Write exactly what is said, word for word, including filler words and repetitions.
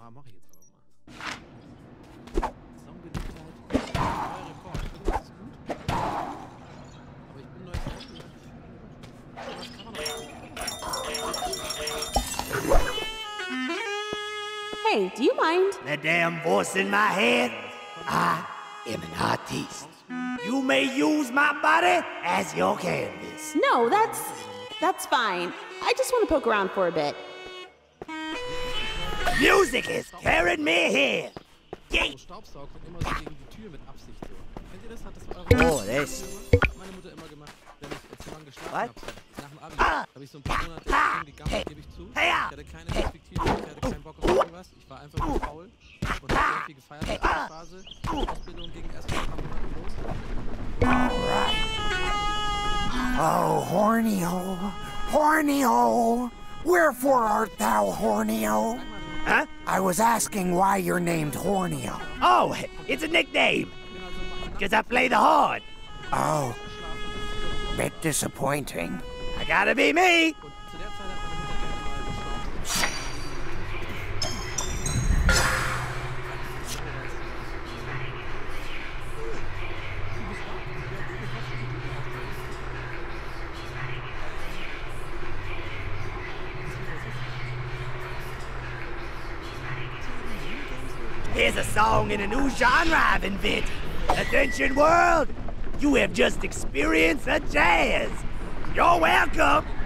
Oha, mach ich jetzt aber mal. Song-Beliebtheit. Neuer Rekord. Ich finde, das ist gut. Aber ich bin neues Auto. Was kann man noch? Hey, do you mind? The damn voice in my head? I am an artiste. You may use my body as your canvas. No, that's... that's fine. I just want to poke around for a bit. Music is carrying me here. Yay. Staubsaugt und immer so gegen die Tür mit Absicht so. Kennt ihr das? Hat das eure Oh, das. meine Mutter immer gemacht, wenn ich zu lange geschlafen What? habe. Nach dem Abi habe ich so ein paar Monate lang gegangen, gebe ich zu. Ich hatte keine Perspektive, ich hatte keinen Bock auf irgendwas. Ich war einfach nur faul und habe sehr viel gefeiert in der Phase. Die Ausbildung ging erst nach ein paar Monaten los. Alright. Oh, Horneo, Horneo, wherefore art thou, Horneo? Huh? I was asking why you're named Horneo. Oh, it's a nickname. Because I play the horn. Oh. Bit disappointing. I gotta be me. Here's a song in a new genre I've invented. Attention world, you have just experienced a jazz. You're welcome.